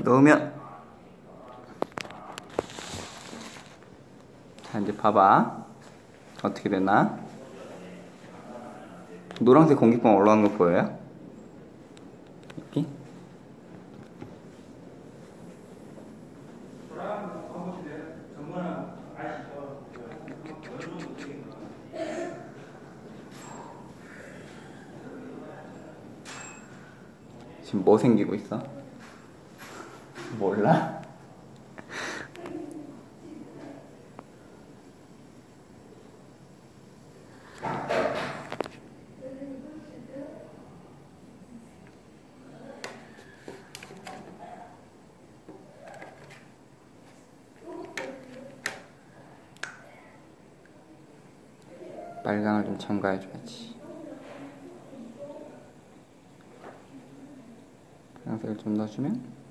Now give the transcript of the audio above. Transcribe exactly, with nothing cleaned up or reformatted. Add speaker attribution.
Speaker 1: 넣으면, 자 이제 봐봐 어떻게 되나. 노란색 공기병 올라오는 거 보여요? 여기? 지금 뭐 생기고 있어? 몰라? 빨강을 좀 첨가해줘야지. 빨간색을 좀 넣어주면